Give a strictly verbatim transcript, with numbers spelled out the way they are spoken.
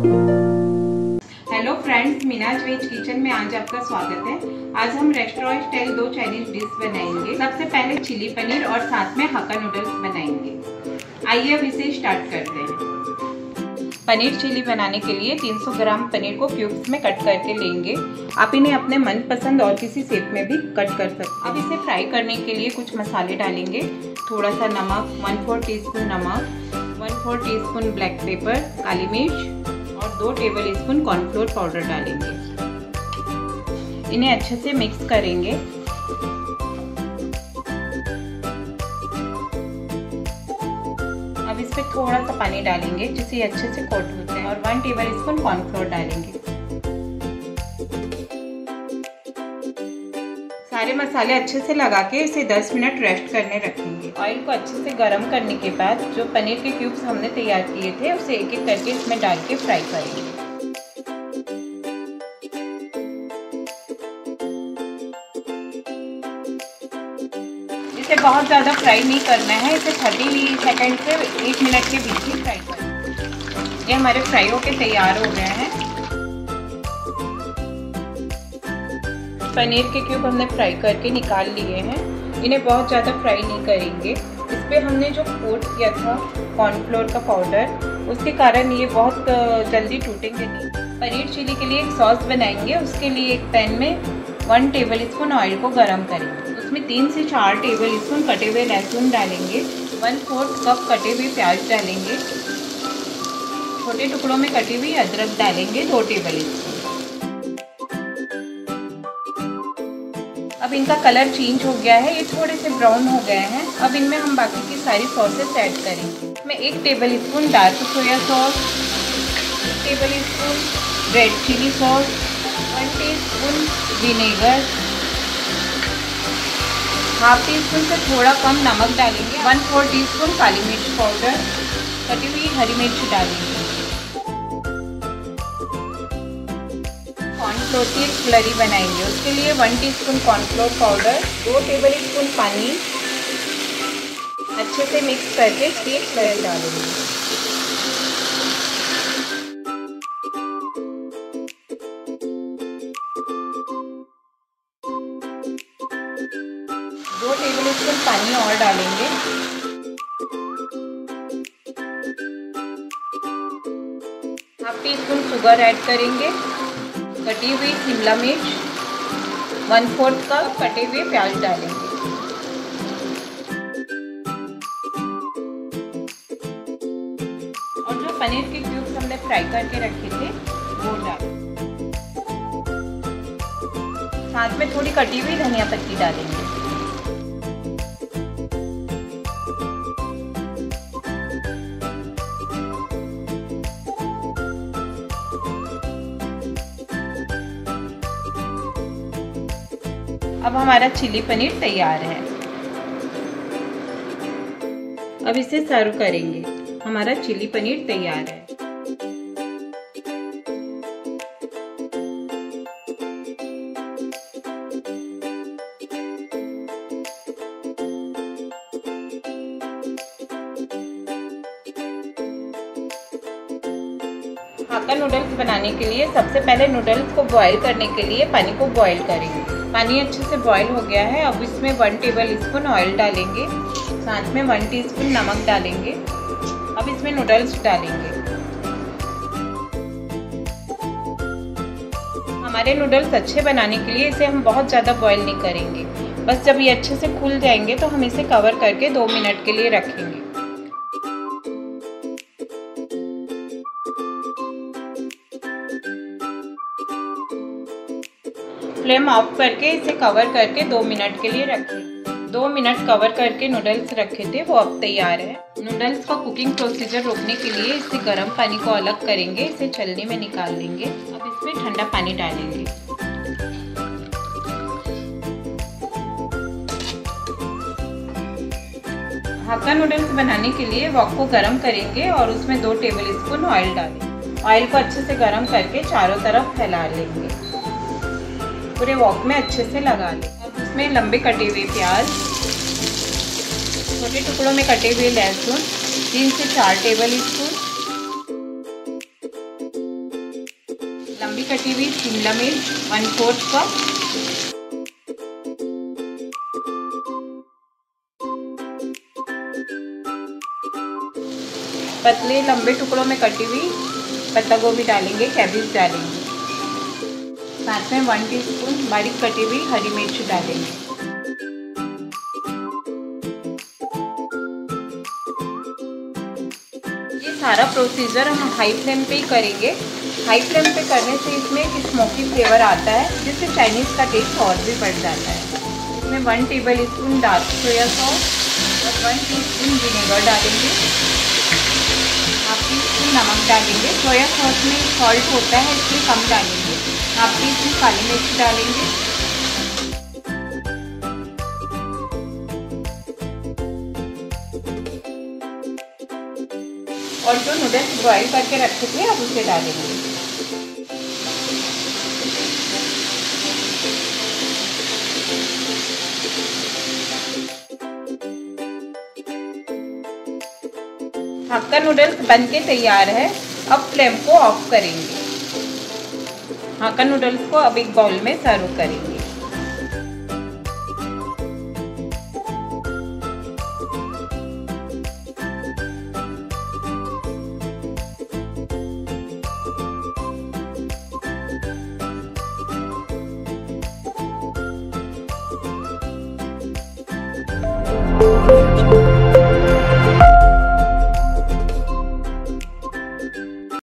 Hello friends, Meenaz veg kitchen में आज आपका स्वागत है। आज हम रेस्टोरेंट स्टाइल दो चाइनीज डिश बनाएंगे। सबसे पहले चिली पनीर और साथ में हक्का नूडल्स बनाएंगे। आइए अब इसे स्टार्ट करते हैं। पनीर चिली बनाने के लिए तीन सौ ग्राम पनीर को क्यूब्स में कट करके लेंगे। आप इन्हें अपने मनपसंद और किसी शेप में भी कट कर सकते हैं। अब इसे फ्राई करने के लिए कुछ मसाले डालेंगे। थोड़ा सा नमक, वन फोर टी स्पून नमक, one four teaspoon black pepper, काली मिर्च और दो टेबल स्पून कॉर्नफ्लोर पाउडर डालेंगे। इन्हें अच्छे से मिक्स करेंगे। अब इस पे थोड़ा सा पानी डालेंगे जिससे ये अच्छे से कोट हो जाए और वन टेबल स्पून कॉर्नफ्लोर डालेंगे। सारे मसाले अच्छे से लगा के इसे दस मिनट रेस्ट करने रखेंगे। ऑयल को अच्छे से गर्म करने के बाद जो पनीर के क्यूब्स हमने तैयार किए थे उसे एक एक करके इसमें डाल के फ्राई करेंगे। इसे बहुत ज़्यादा फ्राई नहीं करना है। इसे तीस सेकंड से एक मिनट के बीच ही फ्राई करें। ये हमारे फ्राई होके तैयार हो गए हैं। पनीर के क्यूब हमने फ्राई करके निकाल लिए हैं। इन्हें बहुत ज़्यादा फ्राई नहीं करेंगे। इस पर हमने जो कोट किया था कॉर्नफ्लोर का पाउडर, उसके कारण ये बहुत जल्दी टूटेंगे नहीं। पनीर चिली के लिए एक सॉस बनाएंगे। उसके लिए एक पैन में वन टेबल स्पून ऑयल को गरम करेंगे। उसमें तीन से चार टेबल स्पून कटे हुए लहसुन डालेंगे। वन फोर्थ कप कटे हुए प्याज डालेंगे। छोटे टुकड़ों में कटी हुई अदरक डालेंगे, दो टेबल स्पून। अब इनका कलर चेंज हो गया है, ये थोड़े से ब्राउन हो गए हैं। अब इनमें हम बाकी की सारी सॉसेस ऐड करेंगे। इसमें एक tablespoon dark soya sauce, एक tablespoon red chilli sauce, one teaspoon vinegar, half teaspoon से थोड़ा कम नमक डालेंगे। वन फोर टी स्पून काली मिर्च पाउडर, कटी हुई हरी मिर्च डालेंगे। कॉर्नफ्लोर की एक स्लरी बनाएंगे। उसके लिए वन टीस्पून कॉर्नफ्लोर पाउडर, दो टेबल स्पून पानी अच्छे से मिक्स करके इसकी एक स्लरी डालेंगे। दो टेबल स्पून पानी और डालेंगे। Half teaspoon sugar add करेंगे। कटी हुई शिमला मिर्च, वन फोर्थ कप कटे हुए प्याज डालेंगे। और जो पनीर के क्यूब्स हमने फ्राई करके रखे थे वो डालेंगे। साथ में थोड़ी कटी हुई धनिया पत्ती डालेंगे। अब हमारा चिली पनीर तैयार है। अब इसे सर्व करेंगे। हमारा चिली पनीर तैयार है। हक्का नूडल्स बनाने के लिए सबसे पहले नूडल्स को बॉईल करने के लिए पानी को बॉईल करेंगे। पानी अच्छे से बॉईल हो गया है। अब इसमें वन टेबल स्पून ऑयल डालेंगे। साथ में वन टीस्पून नमक डालेंगे। अब इसमें नूडल्स डालेंगे। हमारे नूडल्स अच्छे बनाने के लिए इसे हम बहुत ज़्यादा बॉईल नहीं करेंगे। बस जब ये अच्छे से खुल जाएंगे तो हम इसे कवर करके दो मिनट के लिए रखेंगे। फ्लेम ऑफ करके इसे कवर करके दो मिनट के लिए रखें। दो मिनट कवर करके नूडल्स रखे थे वो अब तैयार है। नूडल्स का कुकिंग प्रोसीजर रोकने के लिए इससे गर्म पानी को अलग करेंगे। इसे छलनी में निकाल लेंगे। अब इसमें ठंडा पानी डालेंगे। हक्का नूडल्स बनाने के लिए वॉक को गर्म करेंगे और उसमें दो टेबल स्पून ऑयल डालेंगे। ऑयल को अच्छे से गर्म करके चारों तरफ फैला लेंगे। पूरे वॉक में अच्छे से लगा लें। अब उसमें लंबे कटे हुए प्याज, छोटे टुकड़ों में कटे हुए लहसुन, तीन से चार टेबल स्पून, कटी हुई शिमला मिर्च वन फोर्थ कप, पतले लंबे टुकड़ों में कटी हुई पत्ता गोभी डालेंगे, कैबेज डालेंगे, साथ में वन टीस्पून बारीक कटी हुई हरी मिर्च डालेंगे। ये सारा प्रोसीजर हम हाई फ्लेम पे ही करेंगे। हाई फ्लेम पे करने से इसमें एक स्मोकी फ्लेवर आता है, जिससे चाइनीज़ का टेस्ट और भी बढ़ जाता है। इसमें one tablespoon dark soya sauce और वन टीस्पून विनेगर डालेंगे, हाफ टी स्पून नमक डालेंगे। सोया सॉस में सॉल्ट होता है इसलिए कम डालेंगे। हाफ टी स्पून काली मिर्च डालेंगे, और जो नूडल्स बॉईल करके रखे थे अब उसे डालेंगे। हक्का नूडल्स बनके तैयार है। अब फ्लेम को ऑफ करेंगे। हक्का नूडल्स को अब एक बाउल में सर्व करेंगे।